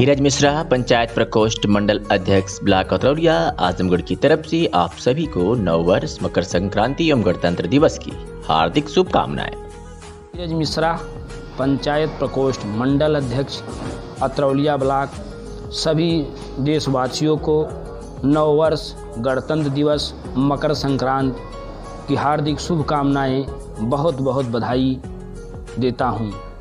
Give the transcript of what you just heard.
धीरज मिश्रा, पंचायत प्रकोष्ठ मंडल अध्यक्ष ब्लॉक अतरौलिया, आजमगढ़ की तरफ से आप सभी को नववर्ष, मकर संक्रांति एवं गणतंत्र दिवस की हार्दिक शुभकामनाएं। धीरज मिश्रा, पंचायत प्रकोष्ठ मंडल अध्यक्ष अतरौलिया ब्लॉक, सभी देशवासियों को नववर्ष, गणतंत्र दिवस, मकर संक्रांति की हार्दिक शुभकामनाएं, बहुत बहुत बधाई देता हूं।